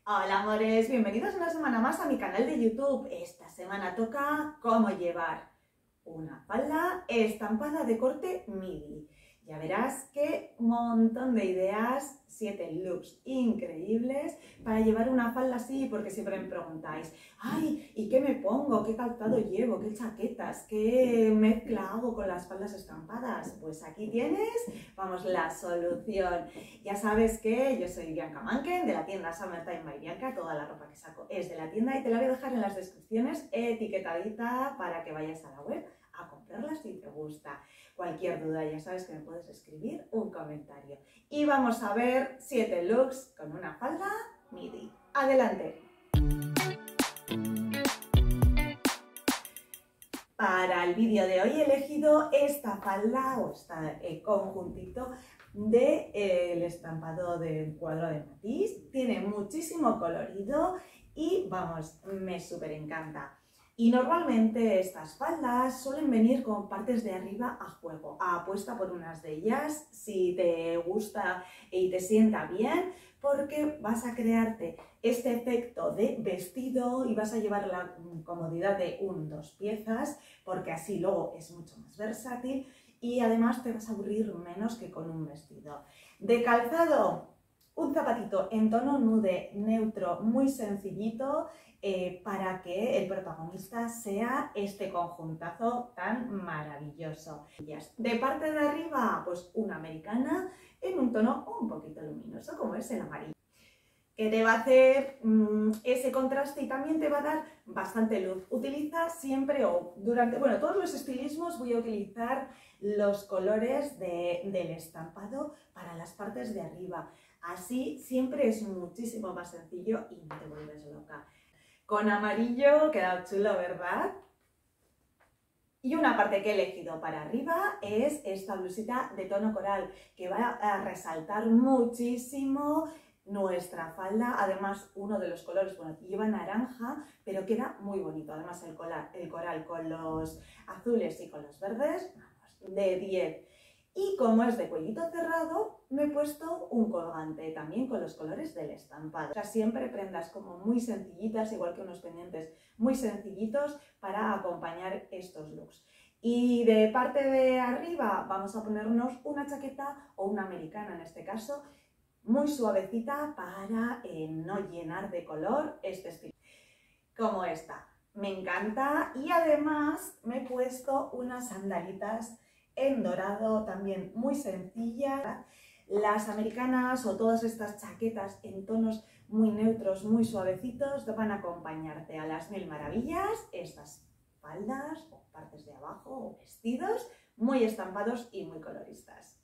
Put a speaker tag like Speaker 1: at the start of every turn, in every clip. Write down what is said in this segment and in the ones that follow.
Speaker 1: Hola amores, bienvenidos una semana más a mi canal de YouTube. Esta semana toca cómo llevar una falda estampada de corte midi. Ya verás que un montón de ideas, 7 looks increíbles para llevar una falda así, porque siempre me preguntáis, ay, ¿y qué me pongo? ¿Qué calzado llevo? ¿Qué chaquetas? ¿Qué mezcla hago con las faldas estampadas? Pues aquí tienes, vamos, la solución. Ya sabes que yo soy Bianca Manken de la tienda Summertime by Bianca, toda la ropa que saco es de la tienda y te la voy a dejar en las descripciones etiquetadita para que vayas a la web a comprarla si te gusta. Cualquier duda ya sabes que me puedes escribir un comentario. Y vamos a ver 7 looks con una falda midi. ¡Adelante! Para el vídeo de hoy he elegido esta falda o este conjuntito del estampado del cuadro de Matisse. Tiene muchísimo colorido y vamos, me súper encanta. Y normalmente estas faldas suelen venir con partes de arriba a juego. Apuesta por unas de ellas si te gusta y te sienta bien, porque vas a crearte este efecto de vestido y vas a llevar la comodidad de dos piezas, porque así luego es mucho más versátil y además te vas a aburrir menos que con un vestido. De calzado, un zapatito en tono nude neutro muy sencillito para que el protagonista sea este conjuntazo tan maravilloso. De parte de arriba, pues una americana en un tono un poquito luminoso como es el amarillo, que te va a hacer ese contraste y también te va a dar bastante luz. Utiliza siempre o durante, bueno, todos los estilismos voy a utilizar los colores del estampado para las partes de arriba. Así siempre es muchísimo más sencillo y no te vuelves loca. Con amarillo queda chulo, ¿verdad? Y una parte que he elegido para arriba es esta blusita de tono coral que va a resaltar muchísimo nuestra falda. Además, uno de los colores, bueno, lleva naranja, pero queda muy bonito. Además, el coral con los azules y con los verdes, vamos, de 10. Y como es de cuellito cerrado, me he puesto un colgante también con los colores del estampado. O sea, siempre prendas como muy sencillitas, igual que unos pendientes muy sencillitos para acompañar estos looks. Y de parte de arriba vamos a ponernos una chaqueta o una americana en este caso, muy suavecita para no llenar de color este estilo. Como esta. Me encanta y además me he puesto unas sandalitas en dorado también muy sencillas. Las americanas o todas estas chaquetas en tonos muy neutros, muy suavecitos, van a acompañarte a las mil maravillas estas faldas o partes de abajo o vestidos muy estampados y muy coloristas.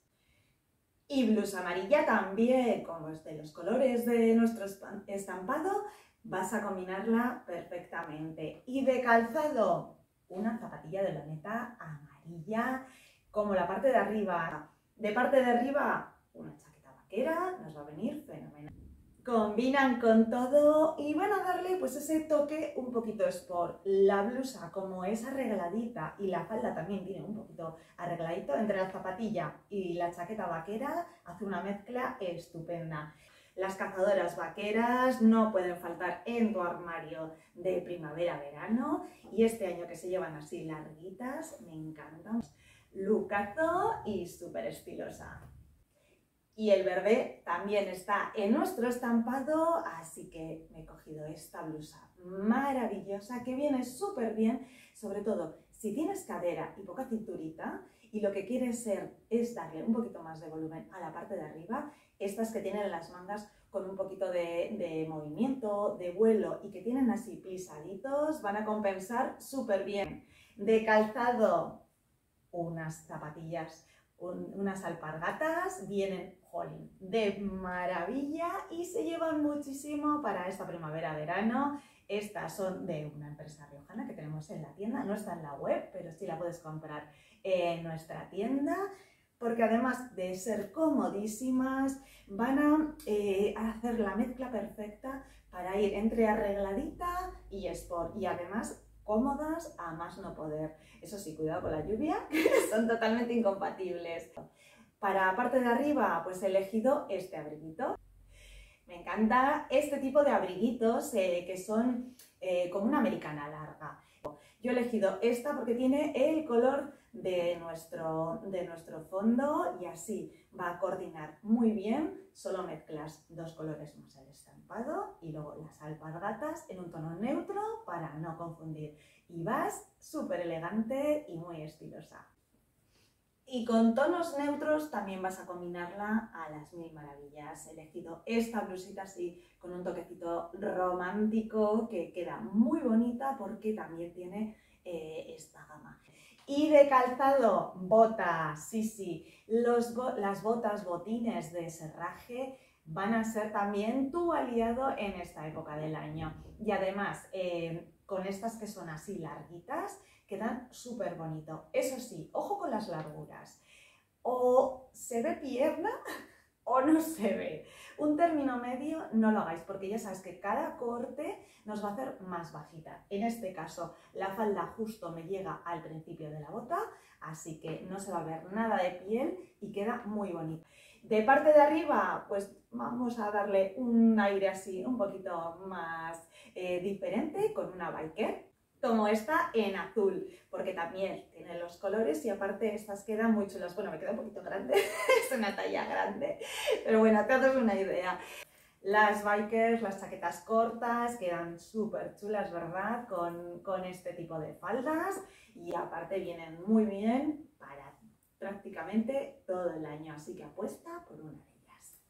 Speaker 1: Y blusa amarilla también, como es de los colores de nuestro estampado, vas a combinarla perfectamente. Y de calzado, una zapatilla de laneta amarilla, como la parte de arriba. De parte de arriba, una chaqueta vaquera, nos va a venir fenomenal. Combinan con todo y van a darle pues ese toque un poquito sport. La blusa, como es arregladita y la falda también tiene un poquito arregladito, entre la zapatilla y la chaqueta vaquera hace una mezcla estupenda. Las cazadoras vaqueras no pueden faltar en tu armario de primavera-verano y este año que se llevan así larguitas, me encantan. Lookazo y súper estilosa. Y el verde también está en nuestro estampado, así que me he cogido esta blusa maravillosa que viene súper bien, sobre todo si tienes cadera y poca cinturita y lo que quieres ser es darle un poquito más de volumen a la parte de arriba, estas que tienen las mangas con un poquito de movimiento, de vuelo y que tienen así plisaditos, van a compensar súper bien. De calzado, unas zapatillas, unas alpargatas, vienen jolín, de maravilla y se llevan muchísimo para esta primavera-verano. Estas son de una empresa riojana que tenemos en la tienda, no está en la web, pero sí la puedes comprar en nuestra tienda, porque además de ser comodísimas, van a hacer la mezcla perfecta para ir entre arregladita y sport, y además cómodas a más no poder. Eso sí, cuidado con la lluvia, son totalmente incompatibles. Para la parte de arriba, pues he elegido este abriguito. Me encanta este tipo de abriguitos que son como una americana larga. Yo he elegido esta porque tiene el color de nuestro fondo y así va a coordinar muy bien. Solo mezclas dos colores más el estampado y luego las alpargatas en un tono neutro para no confundir. Y vas súper elegante y muy estilosa. Y con tonos neutros también vas a combinarla a las mil maravillas. He elegido esta blusita así con un toquecito romántico que queda muy bonita porque también tiene esta gama. Y de calzado, botas, sí, las botas, botines de serraje van a ser también tu aliado en esta época del año. Y además, con estas que son así larguitas, quedan súper bonito. Eso sí, ojo con las larguras. O se ve pierna o no se ve. Un término medio no lo hagáis porque ya sabes que cada corte nos va a hacer más bajita. En este caso, la falda justo me llega al principio de la bota, así que no se va a ver nada de piel y queda muy bonito. De parte de arriba, pues vamos a darle un aire así un poquito más diferente con una biker, como esta en azul, porque también tiene los colores y aparte estas quedan muy chulas. Bueno, me queda un poquito grande, es una talla grande, pero bueno, te haces una idea. Las bikers, las chaquetas cortas, quedan súper chulas, ¿verdad? Con este tipo de faldas y aparte vienen muy bien para prácticamente todo el año, así que apuesta por una de ellas.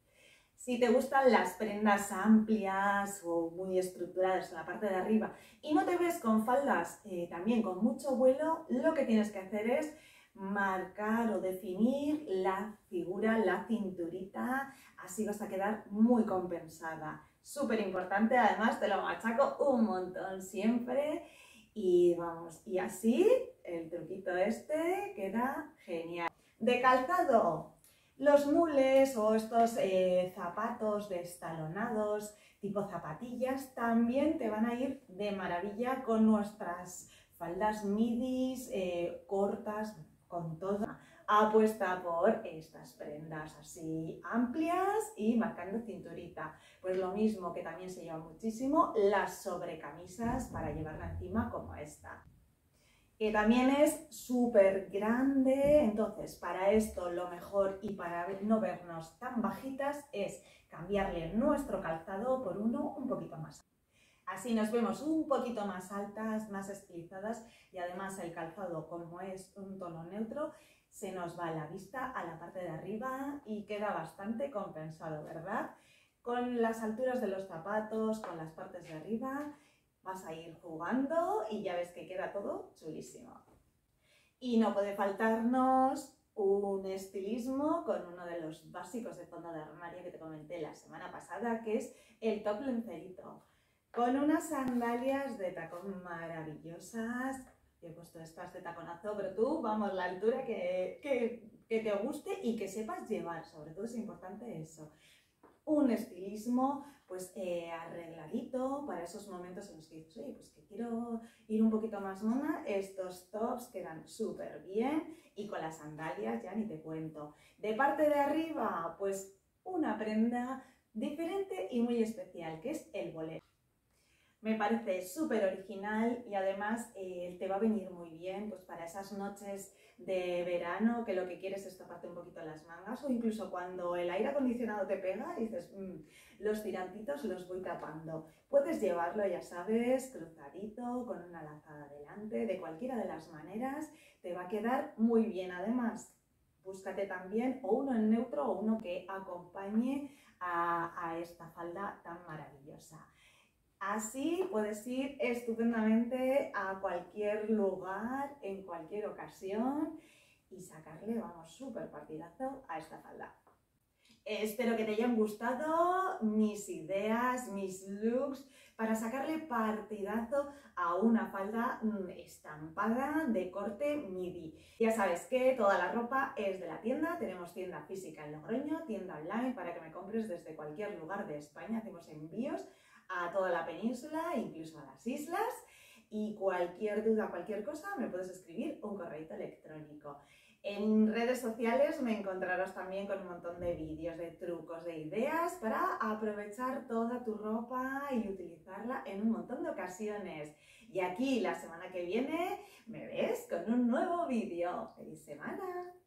Speaker 1: Si te gustan las prendas amplias o muy estructuradas en la parte de arriba y no te ves con faldas también con mucho vuelo, lo que tienes que hacer es marcar o definir la figura, la cinturita, así vas a quedar muy compensada. Súper importante, además te lo machaco un montón siempre y vamos, y así el truquito este queda genial. De calzado, los mules o estos zapatos destalonados tipo zapatillas también te van a ir de maravilla con nuestras faldas midis cortas, con toda. Apuesta por estas prendas así amplias y marcando cinturita. Pues lo mismo que también se lleva muchísimo, las sobrecamisas para llevarla encima como esta, que también es súper grande. Entonces, para esto lo mejor y para no vernos tan bajitas es cambiarle nuestro calzado por uno un poquito más alto. Así nos vemos un poquito más altas, más estilizadas y además el calzado, como es un tono neutro, se nos va la vista a la parte de arriba y queda bastante compensado, ¿verdad? Con las alturas de los zapatos, con las partes de arriba, vas a ir jugando y ya ves que queda todo chulísimo. Y no puede faltarnos un estilismo con uno de los básicos de fondo de armario que te comenté la semana pasada, que es el top lencerito, con unas sandalias de tacón maravillosas. Yo he puesto estas de taconazo, pero tú, vamos, la altura que te guste y que sepas llevar, sobre todo es importante eso. Un estilismo pues arregladito para esos momentos en los que dices, oye, pues que quiero ir un poquito más mona. Estos tops quedan súper bien y con las sandalias ya ni te cuento. De parte de arriba, pues una prenda diferente y muy especial, que es el bolero. Me parece súper original y además te va a venir muy bien pues para esas noches de verano que lo que quieres es taparte un poquito las mangas o incluso cuando el aire acondicionado te pega y dices, los tirantitos los voy tapando. Puedes llevarlo, ya sabes, cruzadito, con una lazada delante, de cualquiera de las maneras, te va a quedar muy bien. Además, búscate también o uno en neutro o uno que acompañe a esta falda tan maravillosa. Así puedes ir estupendamente a cualquier lugar, en cualquier ocasión y sacarle, vamos, súper partidazo a esta falda. Espero que te hayan gustado mis ideas, mis looks para sacarle partidazo a una falda estampada de corte midi. Ya sabes que toda la ropa es de la tienda, tenemos tienda física en Logroño, tienda online para que me compres desde cualquier lugar de España, hacemos envíos a toda la península, incluso a las islas, y cualquier duda, cualquier cosa, me puedes escribir un correo electrónico. En redes sociales me encontrarás también con un montón de vídeos, de trucos, de ideas para aprovechar toda tu ropa y utilizarla en un montón de ocasiones. Y aquí la semana que viene me ves con un nuevo vídeo. ¡Feliz semana!